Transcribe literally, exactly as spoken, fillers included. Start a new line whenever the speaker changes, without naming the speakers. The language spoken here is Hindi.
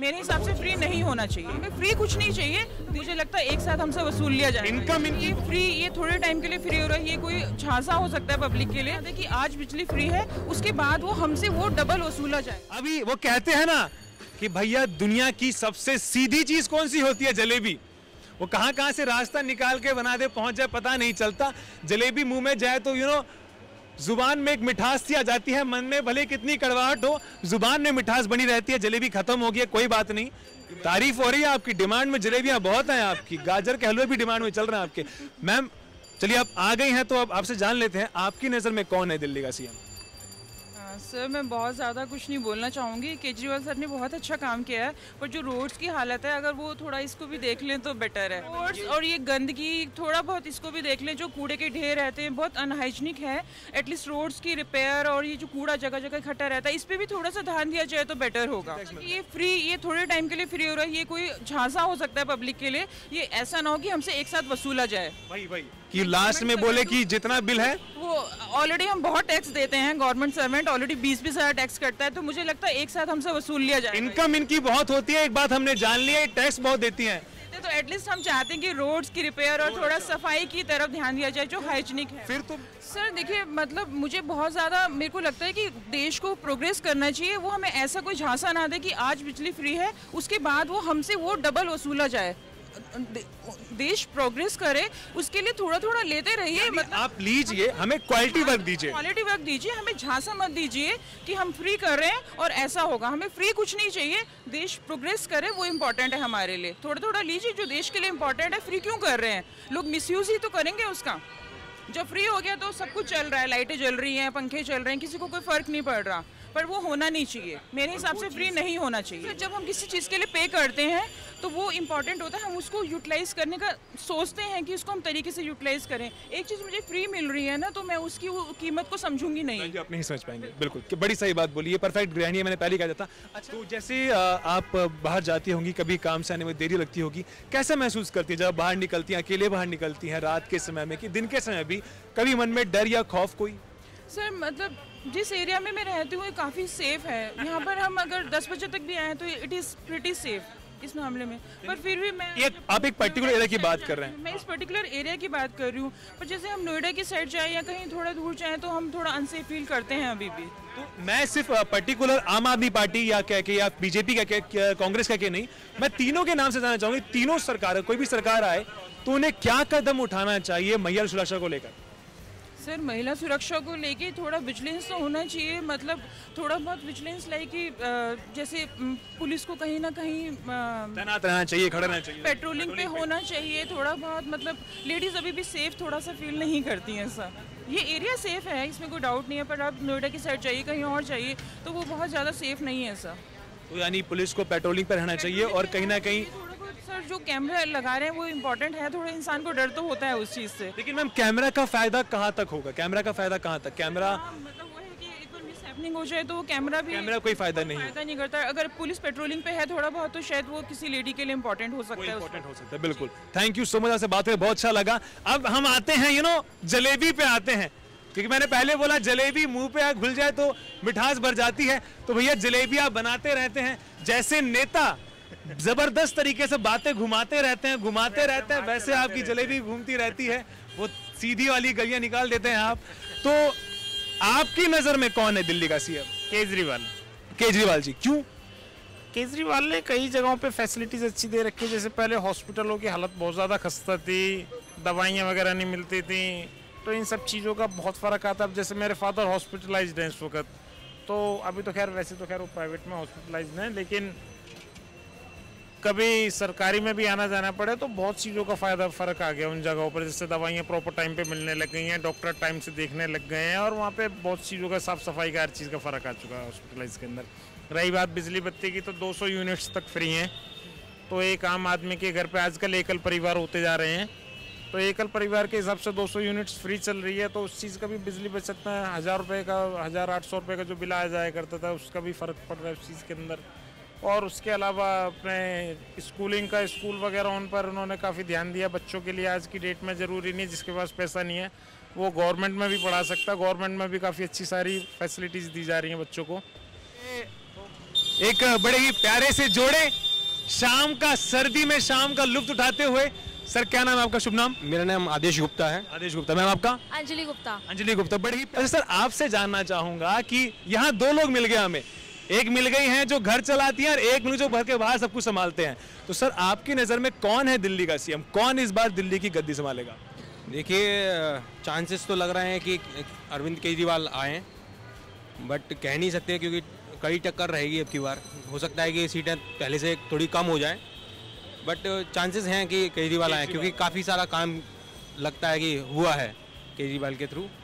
मेरे हिसाब से फ्री नहीं होना चाहिए, हमें फ्री कुछ नहीं चाहिए। मुझे लगता है एक साथ हमसे वसूल लिया जाए
इनकम।
ये फ्री ये थोड़े टाइम के लिए फ्री हो रहा है, ये कोई झांसा हो सकता है पब्लिक के लिए कि आज बिजली फ्री है, उसके बाद वो हमसे वो डबल वसूला जाए।
अभी वो कहते हैं ना कि भैया दुनिया की सबसे सीधी चीज कौन सी होती है? जलेबी। वो कहाँ कहाँ से रास्ता निकाल के बना दे, पहुंच जाए पता नहीं चलता। जलेबी मुंह में जाए तो यू नो जुबान में एक मिठास सी आ जाती है, मन में भले कितनी कड़वाहट हो, जुबान में मिठास बनी रहती है। जलेबी खत्म हो गई है, कोई बात नहीं, तारीफ हो रही है आपकी, डिमांड में जलेबियां बहुत हैं आपकी, गाजर के हलवे भी डिमांड में चल रहे हैं आपके। मैम चलिए आप आ गई हैं तो अब आपसे जान लेते हैं, आपकी नज़र में कौन है दिल्ली का सीएम?
सर मैं बहुत ज़्यादा कुछ नहीं बोलना चाहूँगी, केजरीवाल सर ने बहुत अच्छा काम किया है, पर जो रोड्स की हालत है अगर वो थोड़ा इसको भी देख लें तो बेटर है। रोड्स और ये गंदगी थोड़ा बहुत इसको भी देख लें, जो कूड़े के ढेर रहते हैं बहुत अनहाइजीनिक है। एटलीस्ट रोड्स की रिपेयर और ये जो कूड़ा जगह जगह इकट्ठा रहता है इस पर भी थोड़ा सा ध्यान दिया जाए तो बेटर होगा। ये फ्री ये थोड़े टाइम के लिए फ्री हो रहा है, ये कोई झांसा हो सकता है पब्लिक के लिए, ये ऐसा ना हो कि हमसे एक साथ वसूला जाए।
भाई भाई कि लास्ट में बोले कि जितना बिल है
वो ऑलरेडी हम बहुत टैक्स देते हैं, गवर्नमेंट सर्वेंट ऑलरेडी बीस बीस हजार टैक्स करता है, तो मुझे लगता है एक साथ हमसे वसूल लिया जाए।
इनकम इनकी बहुत होती है, एक बात हमने जान ली है, टैक्स बहुत देती हैं।
तो एटलीस्ट हम चाहते हैं कि रोड्स की रिपेयर और थोड़ा सफाई की तरफ ध्यान दिया जाए जो हाइजीनिक है।
फिर तो
सर देखिए मतलब मुझे बहुत ज़्यादा मेरे को लगता है कि देश को प्रोग्रेस करना चाहिए, वो हमें ऐसा कोई झांसा ना दे कि आज बिजली फ्री है उसके बाद वो हमसे वो डबल वसूला जाए। देश प्रोग्रेस करे उसके लिए थोड़ा थोड़ा लेते रहिए, मतलब
आप लीजिए, हमें क्वालिटी वर्क दीजिए,
क्वालिटी वर्क दीजिए, हमें झांसा मत दीजिए कि हम फ्री कर रहे हैं और ऐसा होगा। हमें फ्री कुछ नहीं चाहिए, देश प्रोग्रेस करे वो इम्पोर्टेंट है हमारे लिए। थोड़ा थोड़ा लीजिए जो देश के लिए इम्पोर्टेंट है। फ्री क्यों कर रहे हैं लोग? मिसयूज ही तो करेंगे उसका। जब फ्री हो गया तो सब कुछ चल रहा है, लाइटें जल रही हैं, पंखे चल रहे हैं, किसी को कोई फर्क नहीं पड़ रहा, पर वो होना नहीं चाहिए। मेरे हिसाब से फ्री नहीं होना चाहिए। जब हम किसी चीज़ के लिए पे करते हैं तो वो इम्पॉर्टेंट होता है, हम उसको यूटिलाइज करने का सोचते हैं कि उसको हम तरीके से यूटिलाइज करें। एक चीज़ मुझे फ्री मिल रही है ना तो मैं उसकी वो कीमत को समझूंगी नहीं।
आप नहीं समझ पाएंगे, बिल्कुल कि बड़ी सही बात बोली, ये परफेक्ट गृहिणी है, मैंने पहले कहा था। अच्छा तो जैसे आप बाहर जाती होंगी, कभी काम से आने में देरी लगती होगी, कैसा महसूस करती है जब बाहर निकलती हैं, अकेले बाहर निकलती हैं रात के समय में कि दिन के समय भी, कभी मन में डर या खौफ कोई?
सर मतलब जिस एरिया में मैं रहती हूँ काफ़ी सेफ है, यहाँ पर हम अगर दस बजे तक भी आए तो इट इज़ प्रिटी सेफ इस मामले में। पर फिर भी मैं
एक, आप एक पर्टिकुलर एरिया की बात कर रहे हैं,
मैं इस पर्टिकुलर एरिया की बात कर रही हूँ, पर जैसे हम नोएडा की साइड जाए या कहीं थोड़ा दूर जाए तो हम थोड़ा अनसेफ फील करते हैं अभी भी।
तो मैं सिर्फ पर्टिकुलर आम आदमी पार्टी या कह के या बीजेपी का के, कांग्रेस का के नहीं, मैं तीनों के नाम से जानना चाहूंगी, तीनों सरकार, कोई भी सरकार आए तो उन्हें क्या कदम उठाना चाहिए महिला सुरक्षा को लेकर?
सर महिला सुरक्षा को लेके थोड़ा विजिलेंस तो होना चाहिए, मतलब थोड़ा बहुत विजिलेंस लाइक कि जैसे पुलिस को कहीं ना कहीं
तैनात रहना चाहिए, खड़ा रहना चाहिए,
पेट्रोलिंग पे होना चाहिए थोड़ा बहुत। मतलब लेडीज अभी भी सेफ थोड़ा सा फील नहीं करती हैं सर। ये एरिया सेफ है, इसमें कोई डाउट नहीं है, पर आप नोएडा की साइड जाइए, कहीं और जाइए तो वो बहुत ज़्यादा सेफ नहीं है सर।
तो यानी पुलिस को पेट्रोलिंग पर रहना चाहिए और कहीं ना कहीं
सर जो कैमरा लगा रहे हैं वो इम्पोर्टेंट है, थोड़ा इंसान को डर तो होता है उस चीज़ से।
लेकिन मैम कैमरा का फायदा कहाँ तक होगा? कैमरा का फायदा कहाँ तक? कैमरा
मतलब वो है कि एक बार मिसहैपनिंग हो जाए तो कैमरा भी
कैमरा कोई फायदा नहीं
फायदा नहीं करता। अगर पुलिस पेट्रोलिंग पे है थोड़ा बहुत तो शायद वो किसी लेडी के लिए इम्पोर्टेंट हो सकता है,
इम्पोर्टेंट हो सकता है। बिल्कुल, थैंक यू सो मच, आपसे बात करके बहुत अच्छा लगा। अब हम आते हैं यू नो जलेबी पे आते हैं, क्योंकि मैंने पहले बोला जलेबी मुंह पे घुल जाए तो मिठास भर जाती है, तो भैया जलेबी आप बनाते रहते हैं, जैसे नेता जबरदस्त तरीके से बातें घुमाते रहते हैं घुमाते रहते हैं वैसे आपकी जलेबी घूमती रहती है, वो सीधी वाली गलियां निकाल देते हैं आप। तो आपकी नजर में कौन है दिल्ली का सीएम?
केजरीवाल।
केजरीवाल जी, क्यों?
केजरीवाल ने कई जगहों पे फैसिलिटीज अच्छी दे रखी है, जैसे पहले हॉस्पिटलों की हालत बहुत ज़्यादा खस्ता थी, दवाइयाँ वगैरह नहीं मिलती थी, तो इन सब चीज़ों का बहुत फ़र्क आता है। अब जैसे मेरे फादर हॉस्पिटलाइज्ड हैं इस वक्त, तो अभी तो खैर वैसे तो खैर वो प्राइवेट में हॉस्पिटलाइज्ड हैं, लेकिन कभी सरकारी में भी आना जाना पड़े तो बहुत चीज़ों का फ़ायदा फ़र्क आ गया उन जगहों पर। जैसे दवाइयाँ प्रॉपर टाइम पे मिलने लग गई हैं, डॉक्टर टाइम से देखने लग गए हैं, और वहाँ पे बहुत चीज़ों का साफ़ सफाई का हर चीज़ का फ़र्क आ चुका है हॉस्पिटलाइज के अंदर। रही बात बिजली बत्ती की, तो दो सौ यूनिट्स तक फ्री हैं, तो एक आम आदमी के घर पर आजकल एकल परिवार होते जा रहे हैं, तो एकल परिवार के हिसाब से दो सौ यूनिट्स फ्री चल रही है, तो उस चीज़ का भी बिजली बचत में हज़ार रुपये का हज़ार आठ सौ रुपये का जो बिल आ जाया करता था उसका भी फ़र्क पड़ रहा है उस चीज़ के अंदर। और उसके अलावा अपने स्कूलिंग का, स्कूल वगैरह उन पर उन्होंने काफ़ी ध्यान दिया बच्चों के लिए। आज की डेट में ज़रूरी नहीं जिसके पास पैसा नहीं है वो गवर्नमेंट में भी पढ़ा सकता है, गवर्नमेंट में भी काफ़ी अच्छी सारी फैसिलिटीज़ दी जा रही हैं बच्चों को।
एक बड़े ही प्यारे से जोड़े शाम का, सर्दी में शाम का लुत्फ उठाते हुए। सर क्या नाम है आपका, शुभ नाम?
मेरा नाम आदेश गुप्ता है।
आदेश गुप्ता। मैम आपका?
अंजलि गुप्ता।
अंजलि गुप्ता। बड़ी ही अच्छा सर, आपसे जानना चाहूंगा कि यहाँ दो लोग मिल गए हमें, एक मिल गई हैं जो घर चलाती हैं और एक मिल जो घर के बाहर सब कुछ संभालते हैं। तो सर आपकी नज़र में कौन है दिल्ली का सीएम, कौन इस बार दिल्ली की गद्दी संभालेगा?
देखिए, चांसेस तो लग रहे हैं कि अरविंद केजरीवाल आए, बट कह नहीं सकते क्योंकि कड़ी टक्कर रहेगी अब की बार। हो सकता है कि सीटें पहले से थोड़ी कम हो जाएं, बट चांसेस हैं कि केजरीवाल आए क्योंकि काफ़ी सारा काम लगता है कि हुआ है केजरीवाल के थ्रू।